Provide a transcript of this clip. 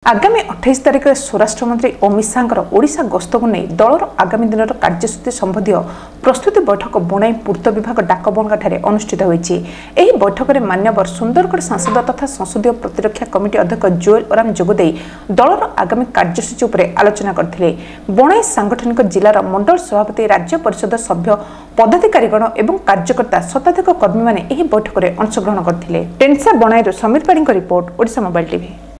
आगामी 28 तारिख में स्वराष्ट्र मंत्री अमित शाह ओडिशा गस्त को नहीं दलर आगामी दिन कार्यसूची संबंधी प्रस्तुति बैठक बणाई पूर्त विभाग डाकबंगा अनुष्ठित होती। बैठक में मान्यवर सुंदरगढ़ सांसद तथा संसदीय प्रतिरक्षा कमिटी अध्यक्ष जोएल ओराम जोगदे दलर आगामी कार्यसूची उपर आलोचना करते। बणाई सांगठनिक जिलार मंडल सभापति राज्य परिषद सभ्य पदाधिकारीगण और कार्यकर्ता शताधिक कर्मी मैंने बैठक में अंशग्रहण करते। टेन्सा बणाई Samir Padhi report Odisha mobile TV.